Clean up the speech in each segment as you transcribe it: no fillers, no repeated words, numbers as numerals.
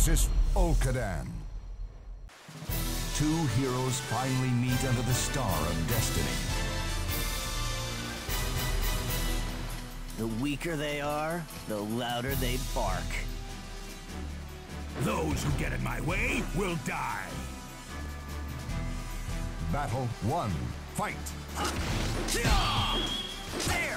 versus Olkadan. Two heroes finally meet under the star of destiny. The weaker they are, the louder they bark. Those who get in my way will die. Battle 1. Fight! There!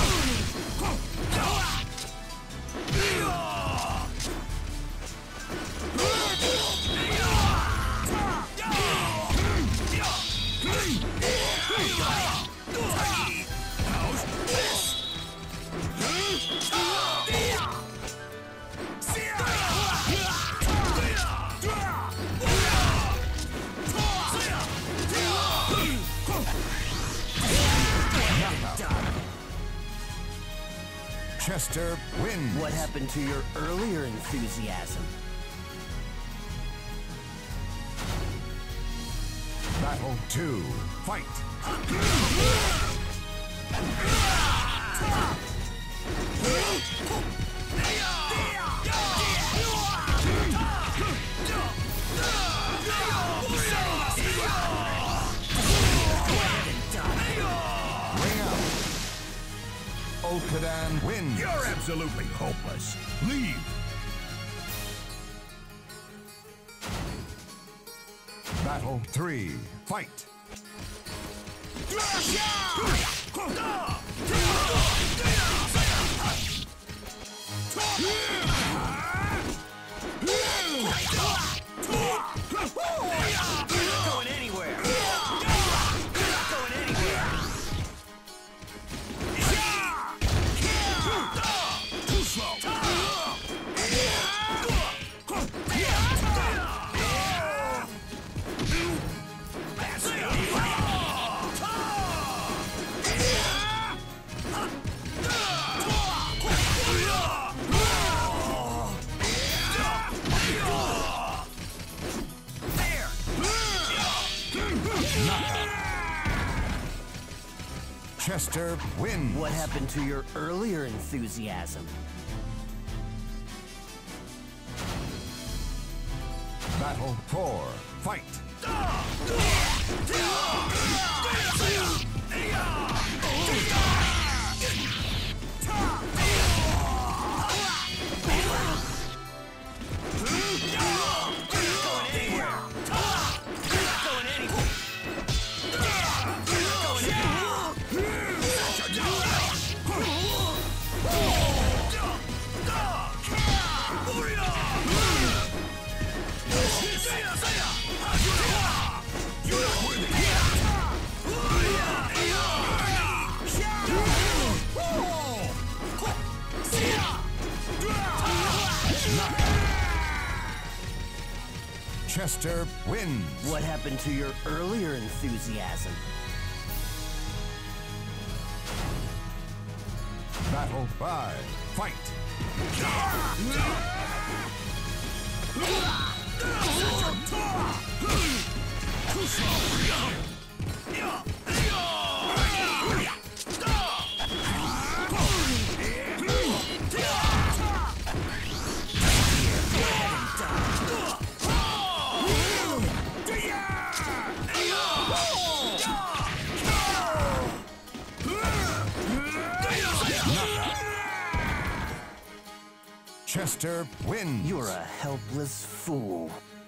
Chester wins. What happened to your earlier enthusiasm? Battle 2. Fight! Olkadan wins. You're absolutely hopeless. Leave. Battle 3. Fight! Going anywhere. Not going anywhere. Too slow. Chester wins. What happened to your earlier enthusiasm? Battle 4. Fight! Chester wins. What happened to your earlier enthusiasm? Battle 5. Fight! Chester wins. You're a helpless fool.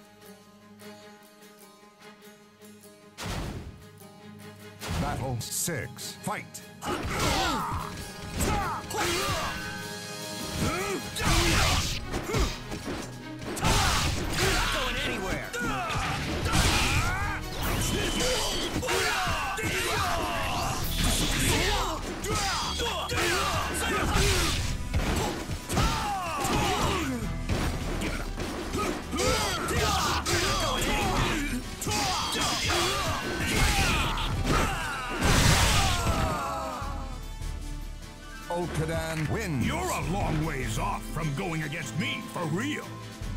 Battle 6. Fight! Not going anywhere. Olkadan wins. You're a long ways off from going against me for real.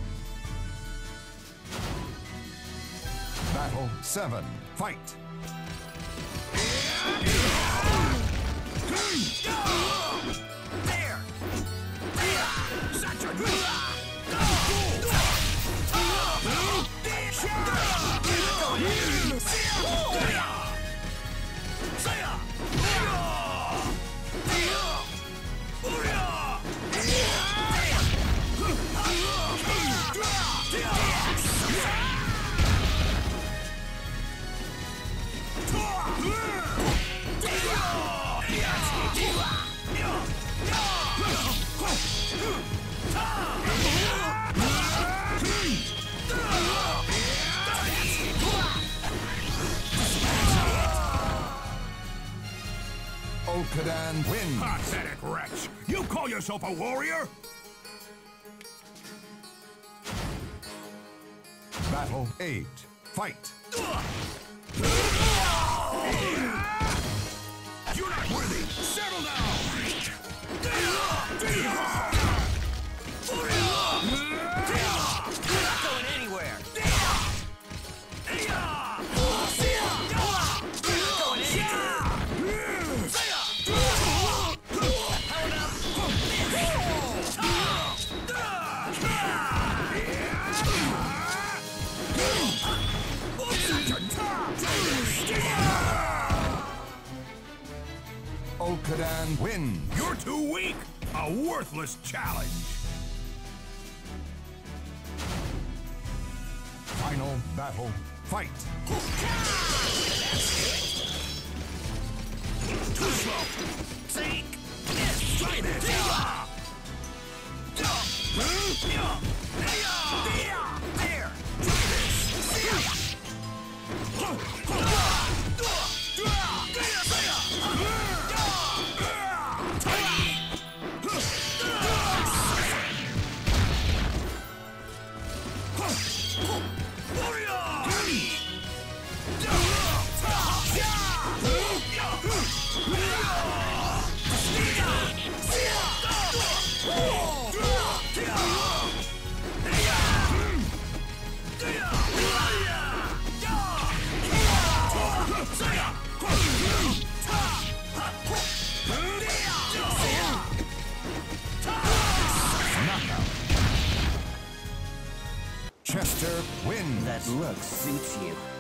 Battle 7. Fight! There! Such a Okadan wins. Pathetic wretch! You call yourself a warrior? Battle 8. Fight. You're not worthy! Settle down! Not going anywhere. Okadan wins. You're too weak! A worthless challenge! Final battle. Fight. Too slow! Take Try this! there. Chester wins. That look suits you.